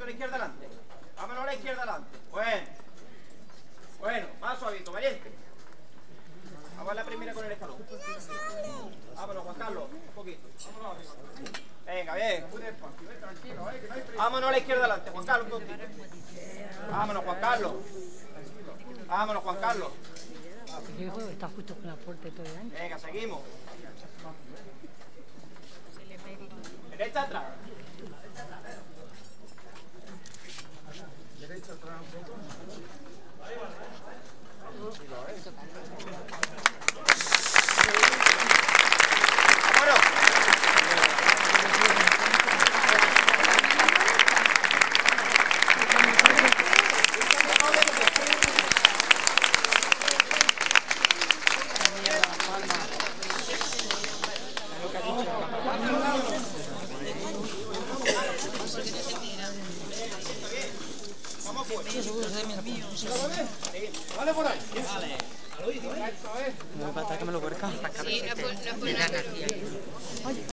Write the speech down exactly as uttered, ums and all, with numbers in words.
la izquierda adelante. Vámonos a la izquierda adelante. Bueno. Bueno, más suavito, valiente. Vamos a la primera con el escalón. Vámonos, Juan Carlos, un poquito. Vámonos arriba. Venga, bien. Tranquilo, eh, que no hay prisa. Vámonos a la izquierda adelante, Juan Carlos, un poquito. Vámonos, Juan Carlos. Vámonos, Juan Carlos. Está justo con la puerta y todo el año. Venga, seguimos. Derecha atrás. Derecha atrás un poco. Ahí va. Vale por ahí. Vale. No me falta que me lo huerca. Sí, no, pues, no, pues,